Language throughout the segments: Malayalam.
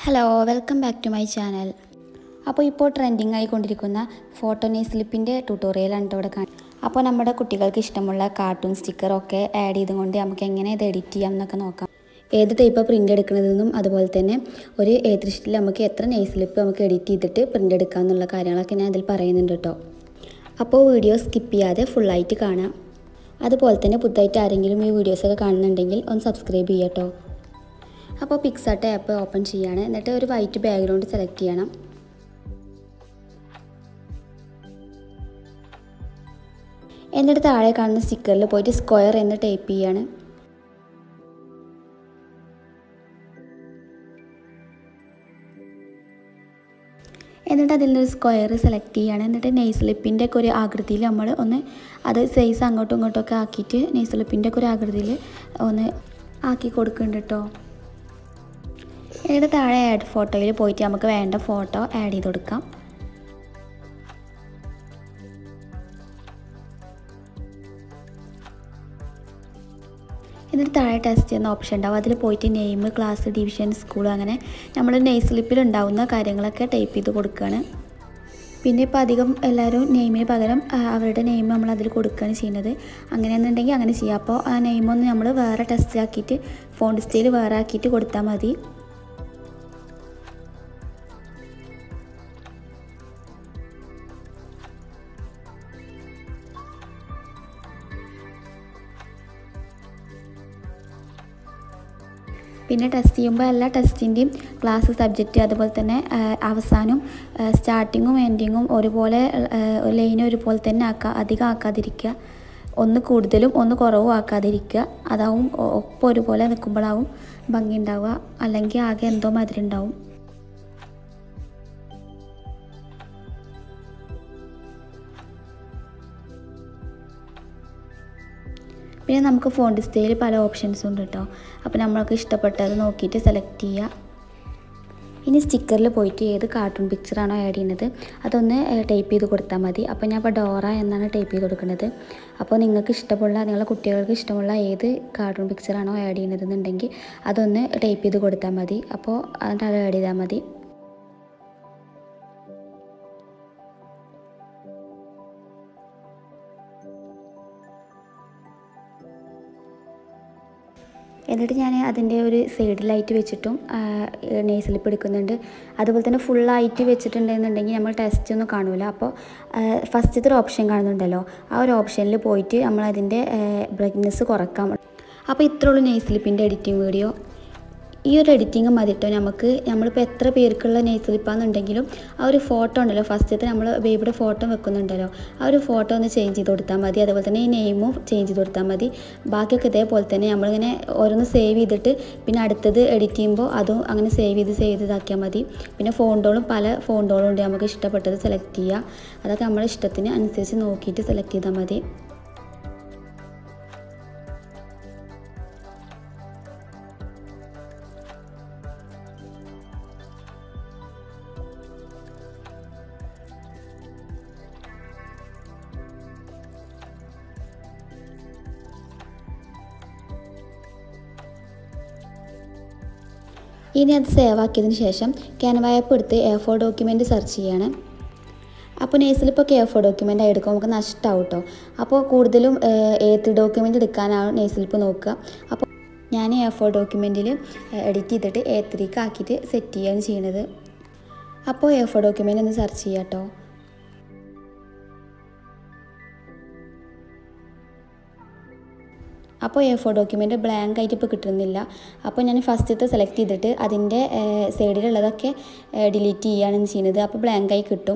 Hello welcome back to my channel. അപ്പോൾ ഇപ്പോൾ ട്രെൻഡിങ് ആയിക്കൊണ്ടിരിക്കുന്ന ഫോട്ടോ നെയ്സ്ലിപ്പിൻ്റെ ട്യൂട്ടോറിയലാണ് ഇവിടെ കാണുന്നത്. അപ്പോൾ നമ്മുടെ കുട്ടികൾക്ക് ഇഷ്ടമുള്ള കാർട്ടൂൺ സ്റ്റിക്കറൊക്കെ ആഡ് ചെയ്തുകൊണ്ട് നമുക്ക് എങ്ങനെ ഇത് എഡിറ്റ് ചെയ്യാം എന്നൊക്കെ നോക്കാം. ഏത് ടൈപ്പ് പ്രിൻ്റ് എടുക്കുന്നതെന്നും അതുപോലെ തന്നെ ഒരു A3 ഷീറ്റിൽ നമുക്ക് എത്ര നെയ്സ്ലിപ്പ് നമുക്ക് എഡിറ്റ് ചെയ്തിട്ട് പ്രിൻ്റ് എടുക്കാം എന്നുള്ള കാര്യങ്ങളൊക്കെ ഞാൻ ഇതിൽ പറയുന്നുണ്ട് കേട്ടോ. അപ്പോൾ വീഡിയോ സ്കിപ്പ് ചെയ്യാതെ ഫുള്ളായിട്ട് കാണാം. അതുപോലെ തന്നെ പുതുതായിട്ട് ആരെങ്കിലും ഈ വീഡിയോസൊക്കെ കാണുന്നുണ്ടെങ്കിൽ ഒന്ന് സബ്സ്ക്രൈബ് ചെയ്യാം കേട്ടോ. അപ്പോൾ പിക്സാർട്ട് ആപ്പ് ഓപ്പൺ ചെയ്യാണ്. എന്നിട്ട് ഒരു വൈറ്റ് ബാക്ക്ഗ്രൗണ്ട് സെലക്ട് ചെയ്യണം. എന്നിട്ട് താഴെ കാണുന്ന സ്റ്റിക്കറിൽ പോയിട്ട് സ്ക്വയർ എന്ന് ടൈപ്പ് ചെയ്യാണ്. എന്നിട്ട് അതിൽ നിന്ന് സ്ക്വയർ സെലക്ട് ചെയ്യാണ്. എന്നിട്ട് നെയ്സ്ലിപ്പിൻ്റെ ഒക്കെ ഒരു ആകൃതിയിൽ നമ്മൾ ഒന്ന് അത് സൈസ് അങ്ങോട്ടും ഇങ്ങോട്ടൊക്കെ ആക്കിയിട്ട് നെയ്സ്ലിപ്പിൻ്റെ ഒക്കെ ഒരു ആകൃതിയിൽ ഒന്ന് ആക്കി കൊടുക്കുന്നുണ്ട് കേട്ടോ. എന്നിട്ട് താഴെ ആഡ് ഫോട്ടോയിൽ പോയിട്ട് നമുക്ക് വേണ്ട ഫോട്ടോ ആഡ് ചെയ്ത് കൊടുക്കാം. എന്നിട്ട് താഴെ ടെസ്റ്റ് എന്ന ഓപ്ഷൻ ഉണ്ടാവും. അതിൽ പോയിട്ട് നെയിം, ക്ലാസ്, ഡിവിഷൻ, സ്കൂൾ, അങ്ങനെ നമ്മൾ നെയ്സ്ലിപ്പിൽ ഉണ്ടാവുന്ന കാര്യങ്ങളൊക്കെ ടൈപ്പ് ചെയ്ത് കൊടുക്കുകയാണ്. പിന്നെ ഇപ്പോൾ അധികം എല്ലാവരും നെയിമിന് പകരം അവരുടെ നെയിം നമ്മൾ അതിൽ കൊടുക്കുകയാണ് ചെയ്യുന്നത്. അങ്ങനെയെന്നുണ്ടെങ്കിൽ അങ്ങനെ ചെയ്യാം. അപ്പോൾ ആ നെയിമൊന്ന് നമ്മൾ വേറെ ടെസ്റ്റ് ആക്കിയിട്ട് ഫോണ്ട് സ്റ്റൈൽ വേറെ ആക്കിയിട്ട് കൊടുത്താൽ മതി. പിന്നെ ടെസ്റ്റ് ചെയ്യുമ്പോൾ എല്ലാ ടെസ്റ്റിൻ്റെയും ക്ലാസ്, സബ്ജക്റ്റ്, അതുപോലെ തന്നെ അവസാനവും സ്റ്റാർട്ടിങ്ങും എൻഡിങ്ങും ഒരുപോലെ ലൈനും ഒരുപോലെ തന്നെ അധികം ആക്കാതിരിക്കുക. ഒന്ന് കൂടുതലും ഒന്ന് കുറവും ആക്കാതിരിക്കുക. അതാവും ഒപ്പം ഒരുപോലെ നിൽക്കുമ്പോഴാവും ഭംഗി ഉണ്ടാവുക. അല്ലെങ്കിൽ ആകെ എന്തോ മാതിരി ഉണ്ടാവും. പിന്നെ നമുക്ക് ഫോണ്ട് സ്റ്റൈൽ പല ഓപ്ഷൻസും ഉണ്ട് കേട്ടോ. അപ്പോൾ നമ്മൾക്ക് ഇഷ്ടപ്പെട്ടത് നോക്കിയിട്ട് സെലക്ട് ചെയ്യുക. ഇനി സ്റ്റിക്കറിൽ പോയിട്ട് ഏത് കാർട്ടൂൺ പിക്ചറാണോ ആഡ് ചെയ്യുന്നത് അതൊന്ന് ടൈപ്പ് ചെയ്ത് കൊടുത്താൽ മതി. അപ്പോൾ ഞാൻ ഇപ്പോൾ ഡോറ എന്നാണ് ടൈപ്പ് ചെയ്ത് കൊടുക്കുന്നത്. അപ്പോൾ നിങ്ങൾക്ക് ഇഷ്ടമുള്ള, നിങ്ങളുടെ കുട്ടികൾക്ക് ഇഷ്ടമുള്ള ഏത് കാർട്ടൂൺ പിക്ചറാണോ ആഡ് ചെയ്യുന്നതെന്നുണ്ടെങ്കിൽ അതൊന്ന് ടൈപ്പ് ചെയ്ത് കൊടുത്താൽ മതി. അപ്പോൾ അത് ആഡ് ചെയ്താൽ മതി. എന്നിട്ട് ഞാൻ അതിൻ്റെ ഒരു സൈഡിലായിട്ട് വെച്ചിട്ടും നെയ്സ്ലിപ്പ് എടുക്കുന്നുണ്ട്. അതുപോലെ തന്നെ ഫുള്ളായിട്ട് വെച്ചിട്ടുണ്ടെന്നുണ്ടെങ്കിൽ നമ്മൾ ടെസ്റ്റ് ഒന്നും കാണില്ല. അപ്പോൾ ഫസ്റ്റത്തെ ഒരു ഓപ്ഷൻ കാണുന്നുണ്ടല്ലോ, ആ ഒരു ഓപ്ഷനിൽ പോയിട്ട് നമ്മൾ അതിൻ്റെ ബ്രൈറ്റ്നെസ് കുറക്കാം. അപ്പോൾ ഇത്രയുള്ളൂ നെയ്സ്ലിപ്പിൻ്റെ എഡിറ്റിംഗ് വീഡിയോ. ഈ ഒരു എഡിറ്റിംഗ് മതിട്ടോ നമ്മളിപ്പോൾ എത്ര പേർക്കുള്ള നെയ്സ്ലിപ്പാണെന്നുണ്ടെങ്കിലും ആ ഒരു ഫോട്ടോ ഉണ്ടല്ലോ, ഫസ്റ്റത്തെ നമ്മൾ ബേബിയുടെ ഫോട്ടോ വെക്കുന്നുണ്ടല്ലോ, ആ ഒരു ഫോട്ടോ ഒന്ന് ചേഞ്ച് ചെയ്ത് കൊടുത്താൽ മതി. അതുപോലെ തന്നെ ഈ നെയിമും ചേഞ്ച് ചെയ്ത് കൊടുത്താൽ മതി. ബാക്കിയൊക്കെ ഇതേപോലെ തന്നെ നമ്മളിങ്ങനെ ഓരോന്ന് സേവ് ചെയ്തിട്ട് പിന്നെ അടുത്തത് എഡിറ്റ് ചെയ്യുമ്പോൾ അതും അങ്ങനെ സേവ് ചെയ്ത് ഇതാക്കിയാൽ മതി. പിന്നെ ഫോണ്ടോളും പല ഫോണ്ടോളും ഉണ്ട്, നമുക്ക് ഇഷ്ടപ്പെട്ടത് സെലക്ട് ചെയ്യുക. അതൊക്കെ നമ്മുടെ ഇഷ്ടത്തിന് അനുസരിച്ച് നോക്കിയിട്ട് സെലക്ട് ചെയ്താൽ മതി. ഇനി അത് സേവ് ആക്കിയതിന് ശേഷം ക്യാൻവ ആപ്പ് എടുത്ത് A4 ഡോക്യുമെൻറ്റ് സെർച്ച് ചെയ്യാണ്. അപ്പോൾ നെയ്സ്ലിപ്പൊക്കെ A4 ഡോക്യുമെൻ്റ് ആയി എടുക്കുമ്പോൾ നമുക്ക് നഷ്ടമാവും കേട്ടോ. അപ്പോൾ കൂടുതലും A3 ഡോക്യുമെൻ്റ് എടുക്കാനാണ് നെയ്സ്ലിപ്പ് നോക്കുക. അപ്പോൾ ഞാൻ A4 ഡോക്യുമെൻറ്റിൽ എഡിറ്റ് ചെയ്തിട്ട് A3ക്ക് ആക്കിയിട്ട് സെറ്റ് ചെയ്യുകയാണ് ചെയ്യുന്നത്. അപ്പോൾ A4 ഡോക്യുമെൻ്റ് ഒന്ന് സെർച്ച് ചെയ്യാം കേട്ടോ. അപ്പോൾ A4 ഡോക്യുമെൻറ്റ് ബ്ലാങ്ക് ആയിട്ട് ഇപ്പോൾ കിട്ടുന്നില്ല. അപ്പോൾ ഞാൻ ഫസ്റ്റത്തെ സെലക്ട് ചെയ്തിട്ട് അതിൻ്റെ സൈഡിലുള്ളതൊക്കെ ഡിലീറ്റ് ചെയ്യുകയാണ് ചെയ്യുന്നത്. അപ്പോൾ ബ്ലാങ്ക് ആയി കിട്ടും.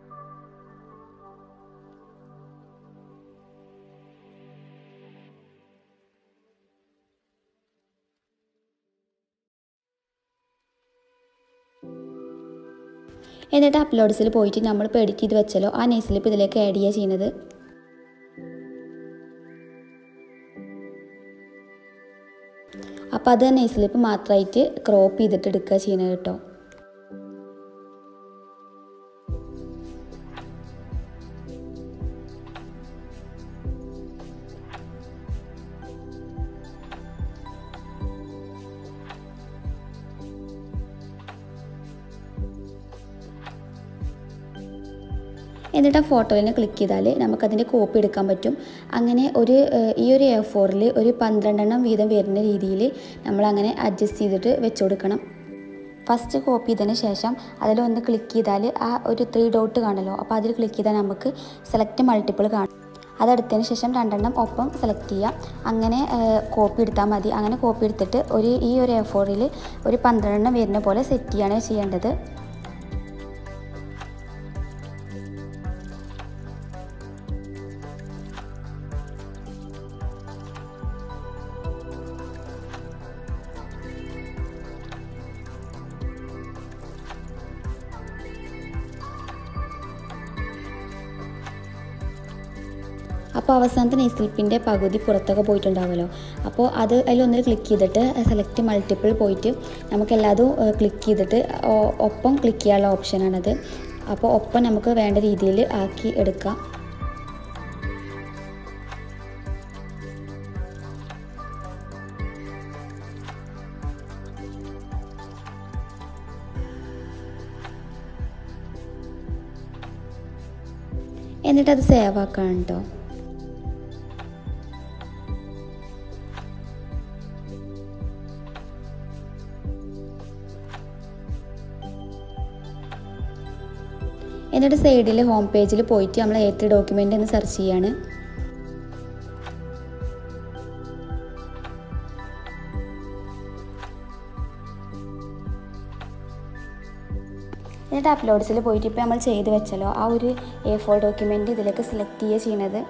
എന്നിട്ട് അപ്ലോഡ്സിൽ പോയിട്ട് നമ്മളിപ്പോൾ എഡിറ്റ് ചെയ്ത് വെച്ചല്ലോ ആ നെയ്സ്ലിപ്പ് ഇതിലേക്ക് ആഡ് ചെയ്യുക ചെയ്യുന്നത്. അപ്പോൾ അത് നെയ്സ്ലിപ്പ് മാത്രമായിട്ട് ക്രോപ്പ് ചെയ്തിട്ട് എടുക്കുക ചെയ്യുന്നത് കേട്ടോ. എന്നിട്ട് ആ ഫോട്ടോയിൽ ക്ലിക്ക് ചെയ്താൽ നമുക്കതിൻ്റെ കോപ്പി എടുക്കാൻ പറ്റും. അങ്ങനെ ഈ ഒരു A4-ൽ ഒരു 12 വീതം വരുന്ന രീതിയിൽ നമ്മളങ്ങനെ അഡ്ജസ്റ്റ് ചെയ്തിട്ട് വെച്ച് കൊടുക്കണം. ഫസ്റ്റ് കോപ്പി ചെയ്തതിന് ശേഷം അതിലൊന്ന് ക്ലിക്ക് ചെയ്താൽ ആ ഒരു 3 ഡോട്ട് കാണുമല്ലോ, അപ്പോൾ അതിൽ ക്ലിക്ക് ചെയ്താൽ നമുക്ക് സെലക്ട് മൾട്ടിപ്പിൾ കാണും. അതെടുത്തതിന് ശേഷം 2 ഒപ്പം സെലക്ട് ചെയ്യുക. അങ്ങനെ കോപ്പി എടുത്താൽ മതി. അങ്ങനെ കോപ്പി എടുത്തിട്ട് ഈ ഒരു A4-ൽ ഒരു 12 വരുന്ന പോലെ സെറ്റ് ചെയ്യാണ് ചെയ്യേണ്ടത്. അപ്പോൾ അവസാനത്തെ നെയിൽ സ്ലിപ്പിൻ്റെ പകുതി പുറത്തൊക്കെ പോയിട്ടുണ്ടാവുമല്ലോ, അപ്പോൾ അതിലൊന്നിൽ ക്ലിക്ക് ചെയ്തിട്ട് സെലക്ട് മൾട്ടിപ്പിൾ പോയിട്ട് നമുക്കെല്ലാതും ക്ലിക്ക് ചെയ്തിട്ട് ഒപ്പം ക്ലിക്ക് ചെയ്യാനുള്ള ഓപ്ഷനാണത്. അപ്പോൾ ഒപ്പം നമുക്ക് വേണ്ട രീതിയിൽ ആക്കി എടുക്കാം. എന്നിട്ടത് സേവ് ആക്കണം കേട്ടോ. എന്നിട്ട് സൈഡിൽ ഹോം പേജിൽ പോയിട്ട് നമ്മൾ A3 ഡോക്യുമെൻ്റ് എന്ന് സെർച്ച് ചെയ്യാണ്. എന്നിട്ട് അപ്ലോഡ്സിൽ പോയിട്ട് ഇപ്പോൾ നമ്മൾ ചെയ്ത് വെച്ചല്ലോ ആ ഒരു A4 ഡോക്യുമെൻ്റ് ഇതിലേക്ക് സെലക്ട് ചെയ്യുക ചെയ്യണത്.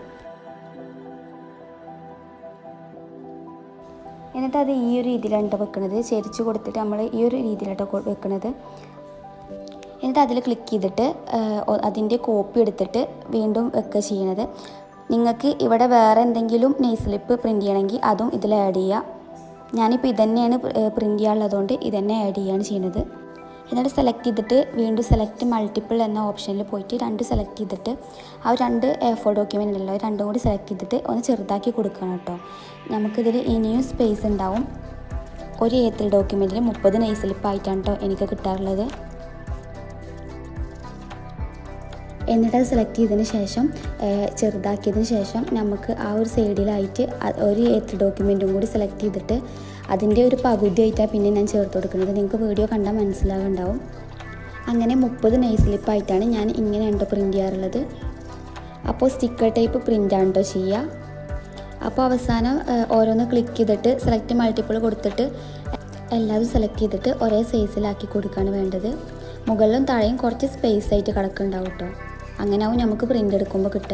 എന്നിട്ട് അത് ഈ ഒരു രീതിയിലാണ് വെക്കുന്നത്. ചെരിച്ച് കൊടുത്തിട്ട് നമ്മൾ ഈ ഒരു രീതിയിലാണ് വെക്കുന്നത്. എന്നിട്ട് അതിൽ ക്ലിക്ക് ചെയ്തിട്ട് അതിൻ്റെ കോപ്പി എടുത്തിട്ട് വീണ്ടും വെക്കുക ചെയ്യണത്. നിങ്ങൾക്ക് ഇവിടെ വേറെ എന്തെങ്കിലും നെയിൽ സ്ലിപ്പ് പ്രിൻ്റ് ചെയ്യണമെങ്കിൽ അതും ഇതിൽ ആഡ് ചെയ്യുക. ഞാനിപ്പോൾ ഇതന്നെയാണ് പ്രിൻ്റ് ചെയ്യാനുള്ളതുകൊണ്ട് ഇതന്നെ ആഡ് ചെയ്യുകയാണ് ചെയ്യുന്നത്. എന്നിട്ട് സെലക്ട് ചെയ്തിട്ട് വീണ്ടും സെലക്ട് മൾട്ടിപ്പിൾ എന്ന ഓപ്ഷനിൽ പോയിട്ട് 2 സെലക്ട് ചെയ്തിട്ട് ആ 2 A4 ഡോക്യുമെൻ്റ് ഉണ്ടല്ലോ 2 കൂടി സെലക്ട് ചെയ്തിട്ട് ഒന്ന് ചെറുതാക്കി കൊടുക്കണം കേട്ടോ. നമുക്കിതിൽ ഇനിയും സ്പേസ് ഉണ്ടാവും. ഒരു A3 ഡോക്യുമെൻറ്റിൽ 30 നെയിൽ സ്ലിപ്പായിട്ടാണ് കേട്ടോ എനിക്ക് കിട്ടാറുള്ളത്. എന്നിട്ടത് സെലക്ട് ചെയ്തതിന് ശേഷം ചെറുതാക്കിയതിന് ശേഷം നമുക്ക് ആ ഒരു സൈഡിലായിട്ട് ഒരു A3 ഡോക്യുമെൻറ്റും കൂടി സെലക്ട് ചെയ്തിട്ട് അതിൻ്റെ ഒരു പകുതിയായിട്ടാണ് പിന്നെ ഞാൻ ചേർത്ത് കൊടുക്കുന്നത്. നിങ്ങൾക്ക് വീഡിയോ കണ്ടാൽ മനസ്സിലാകുന്നുണ്ടാവും. അങ്ങനെ 30 നെയിൽ സ്ലിപ്പായിട്ടാണ് ഞാൻ ഇങ്ങനെയാണ് പ്രിൻ്റ് ചെയ്യാറുള്ളത്. അപ്പോൾ സ്റ്റിക്കർ ടൈപ്പ് പ്രിൻ്റാണ് കേട്ടോ ചെയ്യുക. അപ്പോൾ അവസാനം ഓരോന്ന് ക്ലിക്ക് ചെയ്തിട്ട് സെലക്ട് മൾട്ടിപ്പിൾ കൊടുത്തിട്ട് എല്ലാതും സെലക്ട് ചെയ്തിട്ട് ഒരേ സൈസിലാക്കി കൊടുക്കുകയാണ് വേണ്ടത്. മുകളിലും താഴെയും കുറച്ച് സ്പേസ് ആയിട്ട് കിടക്കുന്നുണ്ടാവും കേട്ടോ. അങ്ങനെ ആവും നമുക്ക് പ്രിൻ്റ് എടുക്കുമ്പോൾ കിട്ടുക.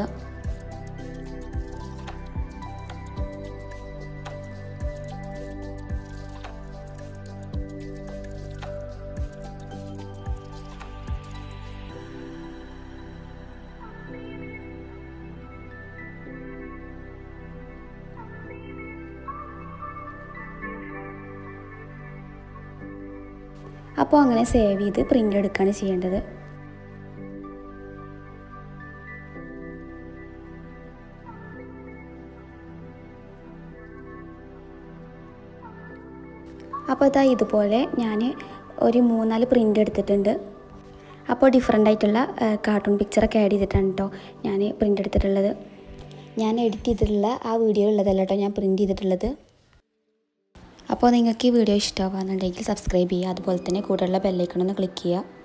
അപ്പോൾ അങ്ങനെ സേവ് ചെയ്ത് പ്രിൻ്റ് എടുക്കുകയാണ് ചെയ്യേണ്ടത്. അപ്പോൾ ഇതാ ഇതുപോലെ ഞാൻ ഒരു 3-4 പ്രിൻ്റ് എടുത്തിട്ടുണ്ട്. അപ്പോൾ ഡിഫറെൻ്റ് ആയിട്ടുള്ള കാർട്ടൂൺ പിക്ചറൊക്കെ ആഡ് ചെയ്തിട്ടാണ് കേട്ടോ ഞാൻ പ്രിൻ്റ് എടുത്തിട്ടുള്ളത്. ഞാൻ എഡിറ്റ് ചെയ്തിട്ടുള്ള ആ വീഡിയോ ഉള്ളതല്ല കേട്ടോ ഞാൻ പ്രിൻ്റ് ചെയ്തിട്ടുള്ളത്. അപ്പോൾ നിങ്ങൾക്ക് ഈ വീഡിയോ ഇഷ്ടമാകുന്നുണ്ടെങ്കിൽ സബ്സ്ക്രൈബ് ചെയ്യുക. അതുപോലെ തന്നെ കൂടെയുള്ള ബെല്ലൈക്കൺ ഒന്ന് ക്ലിക്ക് ചെയ്യുക.